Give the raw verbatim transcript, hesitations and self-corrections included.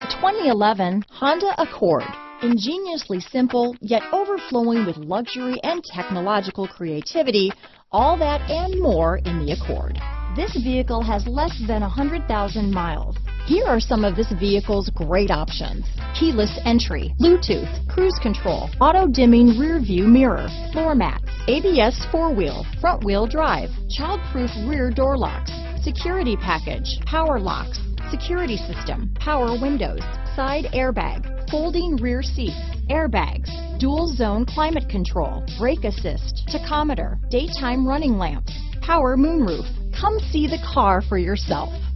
twenty eleven Honda Accord. Ingeniously simple, yet overflowing with luxury and technological creativity, all that and more in the Accord. This vehicle has less than one hundred thousand miles. Here are some of this vehicle's great options: keyless entry, Bluetooth, cruise control, auto-dimming rear view mirror, floor mats, A B S four-wheel, front-wheel drive, child-proof rear door locks, security package, power locks, security system, power windows, side airbag, folding rear seats, airbags, dual zone climate control, brake assist, tachometer, daytime running lamps, power moonroof. Come see the car for yourself.